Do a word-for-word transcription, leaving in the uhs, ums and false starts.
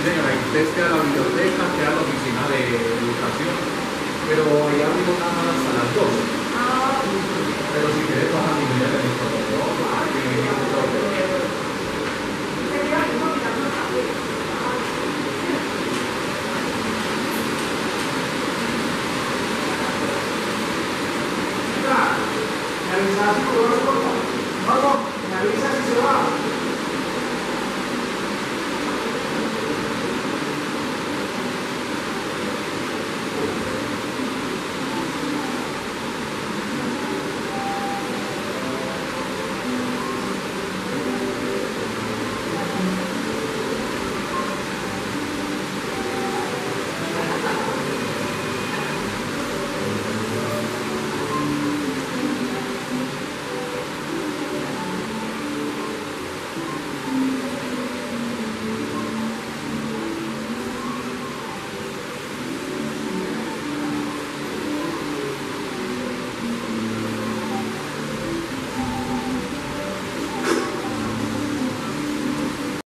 señora, y ustedes queda la biblioteca, queda la oficina de educación, pero ya abrimos nada más hasta las dos. Pero si quieres bajar mi media de mi protocolo, que me viene un protocolo. Me avisas si se va.